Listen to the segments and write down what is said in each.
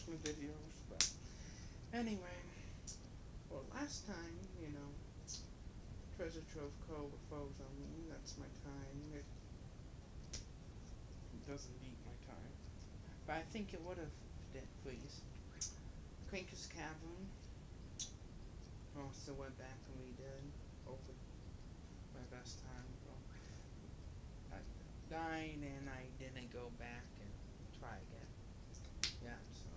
my videos, but anyway, well, last time, Treasure Trove Cove foes on me, that's my time. It doesn't beat my time. But I think it would have, please. Crankus Cavern also went back and redid over my best time. Well, I died and I didn't go back and try again. Yeah, so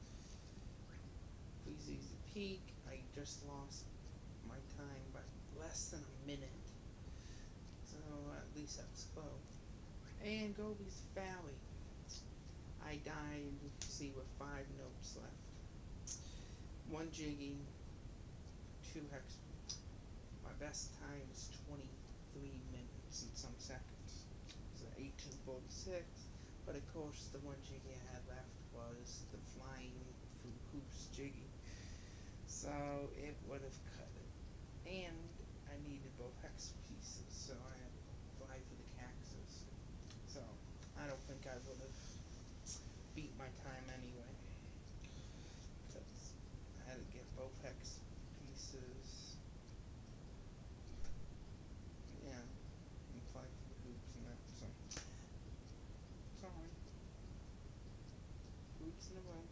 please easy peak. I just lost my time by less than a minute. So at least that's close. And Gobi's Valley. I died, see, with 5 notes left. 1 Jiggy, 2 Hex. My best time is 23 minutes and some seconds. So 1846. But of course, the 1 Jiggy I had left was the Flying Hoops Jiggy. So it would have cut it. And I needed both hex pieces, so I had to fly for the Caxes. So I don't think I would have beat my time anyway, because I had to get both hex pieces, yeah, and fly for the hoops and that, so sorry, hoops in a row.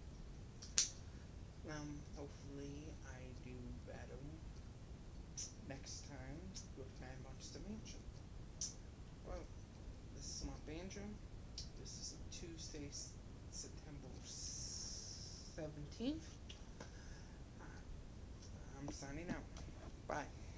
Hopefully I do better next time with Mad Monster Mansion. Well, this is my banjo. This is Tuesday, September 17th. I'm signing out. Bye.